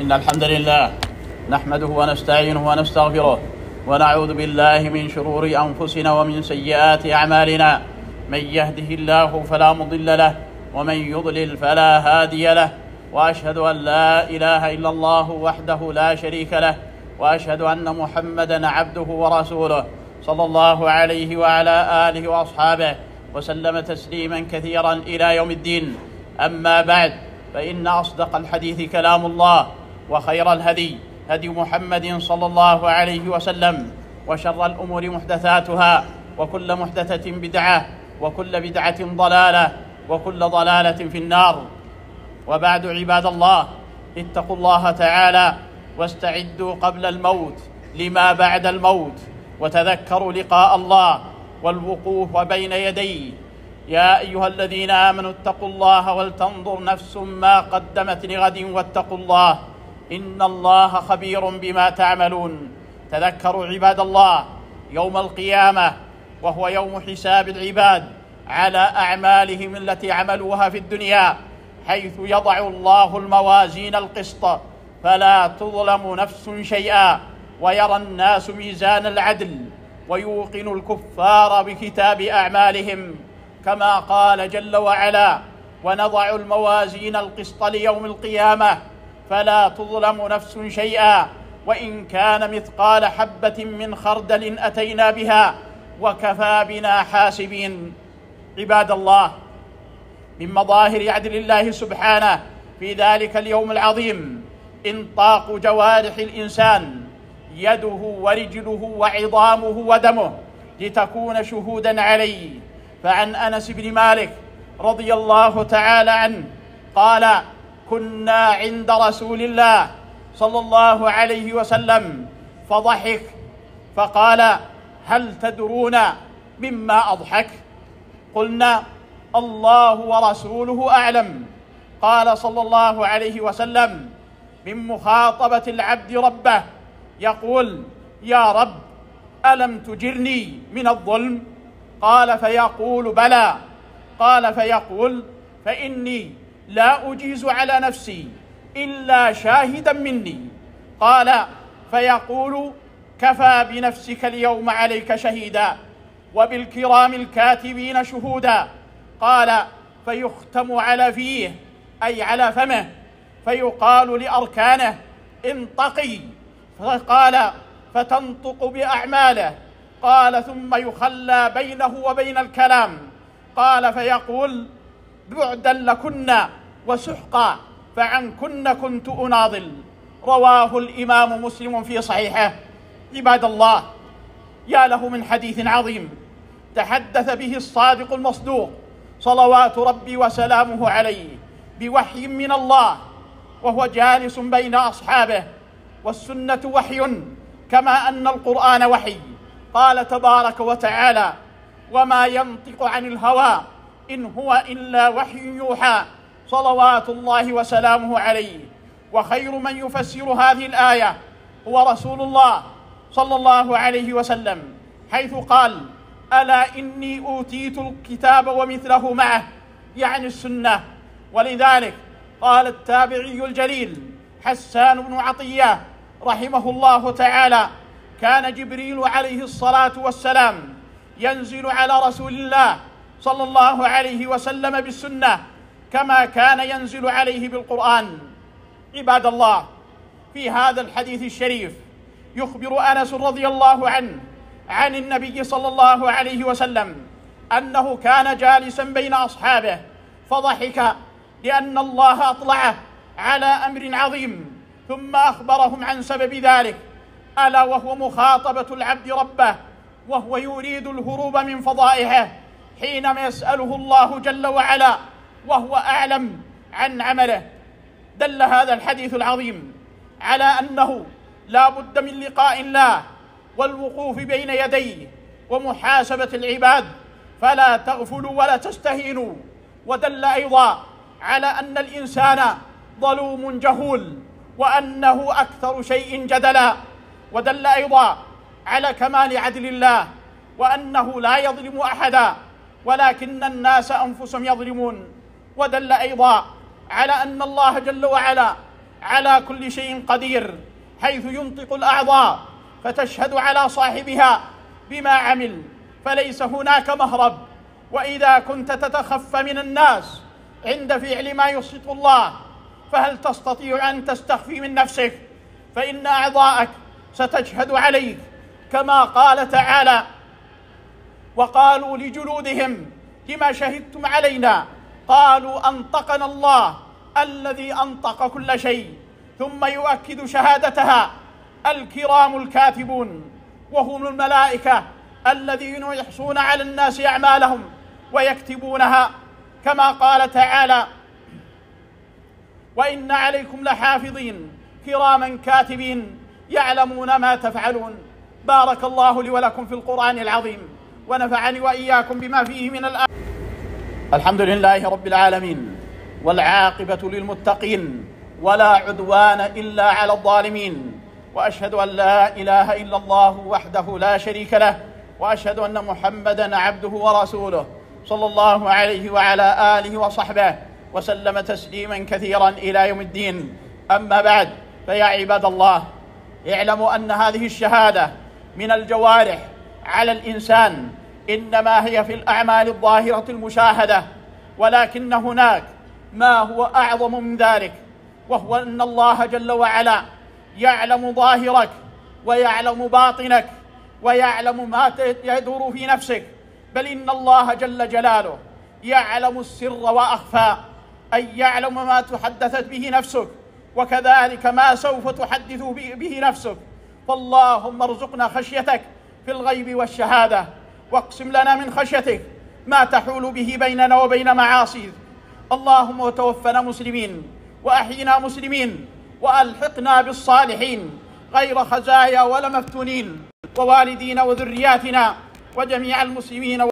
إن الحمد لله نحمده ونستعينه ونستغفره ونعوذ بالله من شرور أنفسنا ومن سيئات أعمالنا. من يهده الله فلا مضل له ومن يضلل فلا هادي له، وأشهد أن لا إله إلا الله وحده لا شريك له، وأشهد أن محمدًا عبده ورسوله صلى الله عليه وعلى آله وأصحابه وسلم تسليمًا كثيرًا إلى يوم الدين. أما بعد، فإن أصدق الحديث كلام الله، وخير الهدي هدي محمد صلى الله عليه وسلم، وشر الأمور محدثاتها، وكل محدثة بدعة، وكل بدعة ضلالة، وكل ضلالة في النار. وبعد، عباد الله، اتقوا الله تعالى واستعدوا قبل الموت لما بعد الموت، وتذكروا لقاء الله والوقوف بين يديه. يا أيها الذين آمنوا اتقوا الله ولتنظر نفس ما قدمت لغد واتقوا الله إن الله خبير بما تعملون. تذكروا عباد الله يوم القيامة، وهو يوم حساب العباد على أعمالهم التي عملوها في الدنيا، حيث يضع الله الموازين القسط فلا تظلم نفس شيئا، ويرى الناس ميزان العدل، ويوقن الكفار بكتاب أعمالهم، كما قال جل وعلا: ونضع الموازين القسط ليوم القيامة فلا تظلم نفس شيئا وإن كان مثقال حبة من خردل أتينا بها وكفى بنا حاسبين. عباد الله، من مظاهر عدل الله سبحانه في ذلك اليوم العظيم إنطاق جوارح الإنسان، يده ورجله وعظامه ودمه، لتكون شهودا عليه. فعن أنس بن مالك رضي الله تعالى عنه قال: كنا عند رسول الله صلى الله عليه وسلم فضحك فقال: هل تدرون مما أضحك؟ قلنا: الله ورسوله أعلم. قال صلى الله عليه وسلم: من مخاطبة العبد ربه، يقول: يا رب، ألم تجرني من الظلم؟ قال فيقول: بلى. قال فيقول: فإني لا أجيز على نفسي إلا شاهدا مني. قال فيقول: كفى بنفسك اليوم عليك شهيدا، وبالكرام الكاتبين شهودا. قال فيختم على فيه، أي على فمه، فيقال لأركانه: انطقي. فقال فتنطق بأعماله. قال ثم يخلى بينه وبين الكلام. قال فيقول: بعدا لكن وسحقا، فعنكن كنت أناضل. رواه الإمام مسلم في صحيحه. عباد الله، يا له من حديث عظيم تحدث به الصادق المصدوق صلوات ربي وسلامه عليه بوحي من الله، وهو جالس بين أصحابه. والسنة وحي كما أن القرآن وحي. قال تبارك وتعالى: وما ينطق عن الهوى إن هو إلا وحي يوحى، صلوات الله وسلامه عليه. وخير من يفسر هذه الآية هو رسول الله صلى الله عليه وسلم، حيث قال: ألا إني أوتيت الكتاب ومثله معه، يعني السنة. ولذلك قال التابعي الجليل حسان بن عطية رحمه الله تعالى: كان جبريل عليه الصلاة والسلام ينزل على رسول الله صلى الله عليه وسلم بالسنة كما كان ينزل عليه بالقرآن. عباد الله، في هذا الحديث الشريف يخبر أنس رضي الله عنه عن النبي صلى الله عليه وسلم أنه كان جالسا بين أصحابه فضحك، لأن الله أطلعه على أمر عظيم، ثم أخبرهم عن سبب ذلك، ألا وهو مخاطبة العبد ربه، وهو يريد الهروب من فضائحه حينما يسأله الله جل وعلا وهو أعلم عن عمله. دل هذا الحديث العظيم على أنه لا بد من لقاء الله والوقوف بين يديه ومحاسبة العباد، فلا تغفلوا ولا تستهينوا. ودل أيضا على أن الإنسان ظلوم جهول، وأنه أكثر شيء جدلا. ودل أيضا على كمال عدل الله، وأنه لا يظلم أحدا، ولكن الناس أنفسهم يظلمون. ودل أيضا على أن الله جل وعلا على كل شيء قدير، حيث ينطق الأعضاء فتشهد على صاحبها بما عمل، فليس هناك مهرب. وإذا كنت تتخفى من الناس عند فعل ما يسخط الله، فهل تستطيع أن تستخفي من نفسك؟ فإن أعضاءك ستشهد عليك، كما قال تعالى: وقالوا لجلودهم لما شهدتم علينا قالوا أنطقنا الله الذي أنطق كل شيء. ثم يؤكد شهادتها الكرام الكاتبون، وهم الملائكة الذين يحصون على الناس أعمالهم ويكتبونها، كما قال تعالى: وإن عليكم لحافظين كراما كاتبين يعلمون ما تفعلون. بارك الله لي ولكم في القرآن العظيم، ونفعني وإياكم بما فيه من الآيات. الحمد لله رب العالمين، والعاقبة للمتقين، ولا عدوان إلا على الظالمين، وأشهد أن لا إله إلا الله وحده لا شريك له، وأشهد أن محمدًا عبده ورسوله صلى الله عليه وعلى آله وصحبه وسلم تسليما كثيرا إلى يوم الدين. أما بعد، فيا عباد الله، اعلموا أن هذه الشهادة من الجوارح على الإنسان إنما هي في الأعمال الظاهرة المشاهدة، ولكن هناك ما هو أعظم من ذلك، وهو أن الله جل وعلا يعلم ظاهرك ويعلم باطنك ويعلم ما يدور في نفسك، بل إن الله جل جلاله يعلم السر وأخفى، أي يعلم ما تحدثت به نفسك، وكذلك ما سوف تحدث به نفسك. فاللهم ارزقنا خشيتك في الغيب والشهادة، واقسم لنا من خشيتك ما تحول به بيننا وبين معاصيك. اللهم توفنا مسلمين، وأحينا مسلمين، وألحقنا بالصالحين غير خزايا ولا مفتونين، ووالدينا وذرياتنا وجميع المسلمين